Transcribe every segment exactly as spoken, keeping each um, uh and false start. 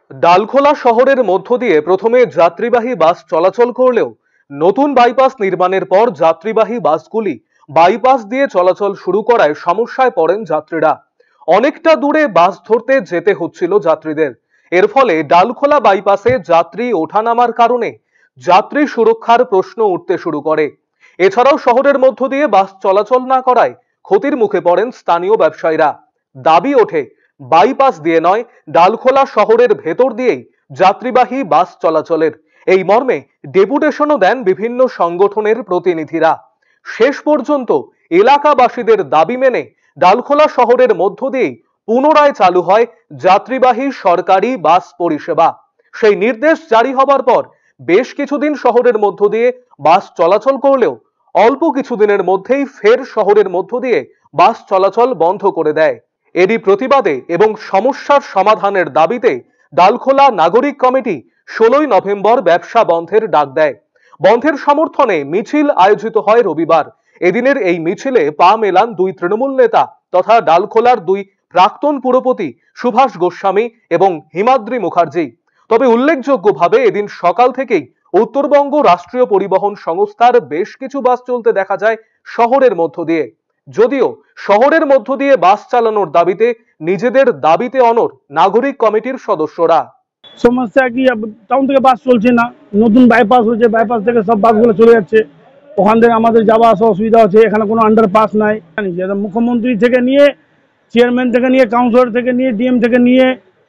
ডালখোলা শহরের মধ্য দিয়ে প্রথমে যাত্রীবাহী বাস চলাচল করলেও নতুন বাইপাস নির্মাণের পর যাত্রীবাহী বাসগুলি বাইপাস দিয়ে চলাচল শুরু করায় সমস্যায় পড়েন যাত্রীরা। অনেকটা দূরে বাস ধরতে যেতে হচ্ছিল যাত্রীদের। এর ফলে ডালখোলা বাইপাসে যাত্রী ওঠানামার কারণে যাত্রী সুরক্ষার প্রশ্ন উঠতে শুরু করে। এছাড়াও শহরের মধ্য দিয়ে বাস চলাচল না করায় ক্ষতির মুখে পড়েন স্থানীয় ব্যবসায়ীরা। দাবি ওঠে বাইপাস দিয়ে নয়, ডালখোলা শহরের ভেতর দিয়েই যাত্রীবাহী বাস চলাচলের। এই মর্মে ডেপুটেশনও দেন বিভিন্ন সংগঠনের প্রতিনিধিরা। শেষ পর্যন্ত এলাকাবাসীদের দাবি মেনে ডালখোলা শহরের মধ্য দিয়েই পুনরায় চালু হয় যাত্রীবাহী সরকারি বাস পরিষেবা। সেই নির্দেশ জারি হবার পর বেশ কিছুদিন শহরের মধ্য দিয়ে বাস চলাচল করলেও অল্প কিছুদিনের মধ্যেই ফের শহরের মধ্য দিয়ে বাস চলাচল বন্ধ করে দেয়। এরই প্রতিবাদে এবং সমস্যার সমাধানের দাবিতে ডালখোলা নাগরিক কমিটি ষোলোই নভেম্বর ব্যবসা বন্ধের ডাক দেয়। বন্ধের সমর্থনে মিছিল আয়োজিত হয় রবিবার। এদিনের এই মিছিলে পা মেলান দুই তৃণমূল নেতা তথা ডালখোলার দুই প্রাক্তন পুরপতি সুভাষ গোস্বামী এবং হিমাদ্রি মুখার্জি। তবে উল্লেখযোগ্যভাবে এদিন সকাল থেকেই উত্তরবঙ্গ রাষ্ট্রীয় পরিবহন সংস্থার বেশ কিছু বাস চলতে দেখা যায় শহরের মধ্য দিয়ে। যদিও শহরের মধ্য দিয়ে বাস চালানোর দাবিতে নিজেদের দাবিতে অনড় নাগরিক কমিটির সদস্যরা। সমস্যা কি, টাউন থেকে বাস চলছে না, নতুন বাইপাস হচ্ছে, বাইপাস থেকে সব বাসগুলো চলে যাচ্ছে, ওখান থেকে আমাদের যাওয়া আসা অসুবিধা হচ্ছে। এখানে কোনো আন্ডারপাস নাই। মুখ্যমন্ত্রী থেকে নিয়ে, চেয়ারম্যান থেকে নিয়ে, কাউন্সিলর থেকে নিয়ে, ডিএম থেকে নিয়ে,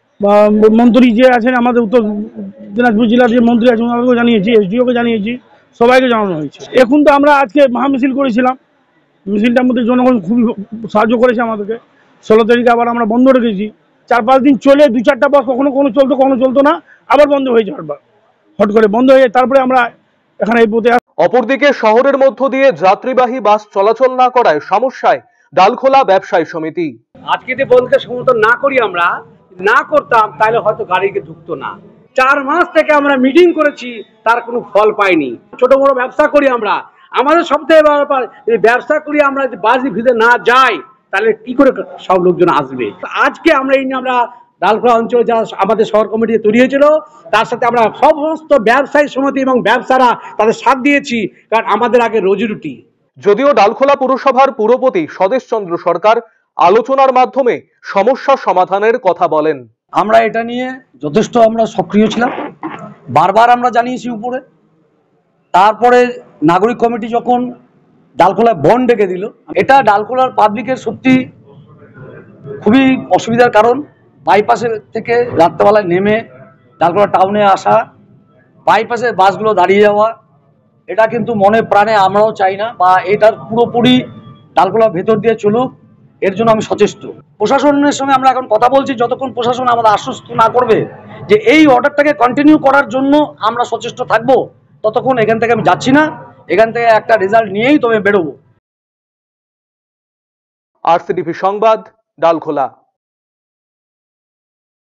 মন্ত্রী যে আছেন আমাদের উত্তর দিনাজপুর জেলার যে মন্ত্রী আছেন ওনাকেও জানিয়েছি, এসডিওকে জানিয়েছি, সবাইকে জানানো হয়েছে। এখন তো আমরা আজকে মহামিছিল করেছিলাম, মিছিলটার মধ্যে জনগণ খুবই সাহায্য করেছে আমাদেরকে। ষোলো তারিখে আবার আমরা বন্ধ রেখেছি। চার পাঁচ দিন চলে দু চারটা বাস কখনো কোনো চলতো কখনো চলতো না, আবার বন্ধ হয়েছে। হটবার হট করে বন্ধ হয়ে তারপরে আমরা এখানে এই পথে। অপরদিকে শহরের মধ্য দিয়ে যাত্রীবাহী বাস চলাচল না করায় সমস্যায় ডালখোলা ব্যবসায়ী সমিতি। আজকে যে বন্ধকে সমর্থন না করি, আমরা না করতাম তাহলে হয়তো গাড়িকে ঢুকতো না। চার মাস থেকে আমরা মিটিং করেছি, তার কোনো ফল পাইনি। ছোট বড় ব্যবসা করি আমরা, আমাদের সবথেকে ব্যাপার ব্যবসা করি আমরা যদি বাস ভিতরে না যাই তাহলে কি করে সব লোকজন আসবে। আজকে আমরা এই নিয়ে আমরা ডালখোলা অঞ্চলে যারা আমাদের শহর কমিটি তৈরি হয়েছিল তার সাথে আমরা সমস্ত ব্যবসায়ী সমিতি এবং ব্যবসারা তাদের সাথ দিয়েছি, কারণ আমাদের আগে রোজি রুটি। যদিও ডালখোলা পুরসভার পুরপতি স্বদেশ চন্দ্র সরকার আলোচনার মাধ্যমে সমস্যা সমাধানের কথা বলেন। আমরা এটা নিয়ে যথেষ্ট আমরা সক্রিয় ছিলাম, বারবার আমরা জানিয়েছি উপরে। তারপরে নাগরিক কমিটি যখন ডালখোলায় বন্ড ডেকে দিল, এটা ডালখোলার পাবলিকের সত্যি খুবই অসুবিধার কারণ। বাইপাসের থেকে রাত্রেবেলায় নেমে ডালখোলা টাউনে আসা, বাইপাসে বাসগুলো দাঁড়িয়ে যাওয়া, এটা কিন্তু মনে প্রাণে আমরাও চাই না, বা এটার পুরোপুরি ডালখোলার ভেতর দিয়ে চলুক, এর জন্য আমি সচেষ্ট। প্রশাসনের সঙ্গে আমরা এখন কথা বলছি, যতক্ষণ প্রশাসন আমাদের আশ্বস্ত না করবে যে এই অর্ডারটাকে কন্টিনিউ করার জন্য আমরা সচেষ্ট থাকবো, ততক্ষণ এখান থেকে আমি যাচ্ছি না। এখান থেকে একটা রেজাল্ট নিয়েই তবে বেরোবো। আরসিটিভি সংবাদ, ডালখোলা।